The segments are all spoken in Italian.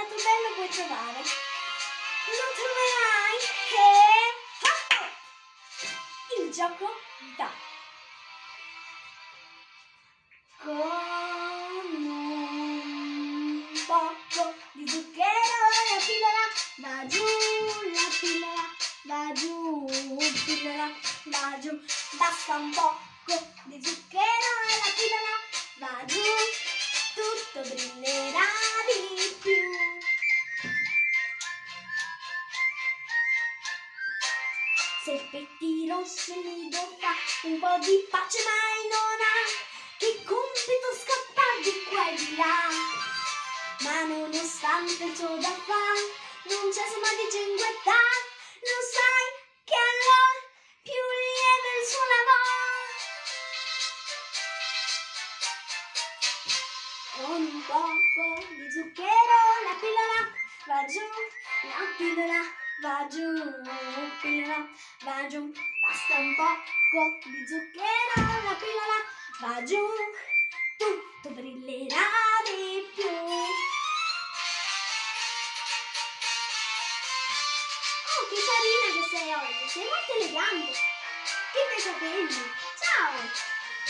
molto bello puoi trovare. Lo troverai che il gioco da con un poco di zucchero la pillola va giù, la pillola va giù, pillola va giù, basta un poco di zucchero e la pillola va giù, tutto brillerà di più. Se il pettino solido fa un po' di pace mai non ha che compito scappar di qua e di là, ma nonostante ciò da fare non c'è insomma di cinguetà, lo sai che allora più lieve il suo lavoro. Con un poco di zucchero la pillola va giù, la pillola va giù, pillola va giù, basta un poco di zucchero, la pillola va giù, tutto brillerà di più. Oh, che carina che sei oggi, sei molto elegante. Che bei capelli, ciao!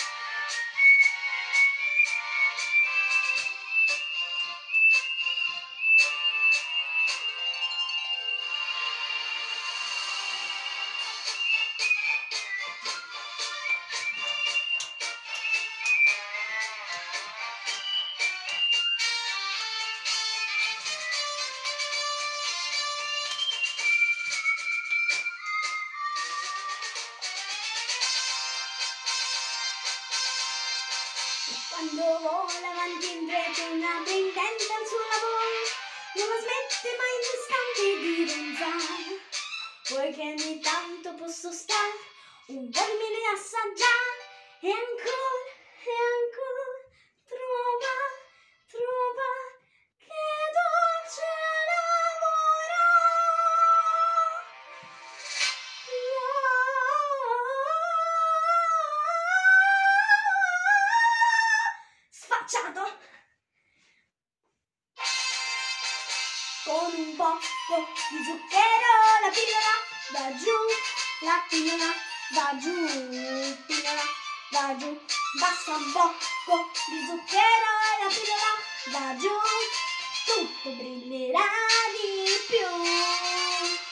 Quando vola avanti indietro nato intenta il suo lavoro, non smette mai un istante di ronzare, vuoi che ogni tanto posso stare un po' di miele assaggiare e ancora trova che dolce lavoro. Sfacciato! Con un poco di zucchero la pillola va giù, la pillola va giù, pillola va giù, basta un poco di zucchero e la pillola va giù, tutto brillerà di più.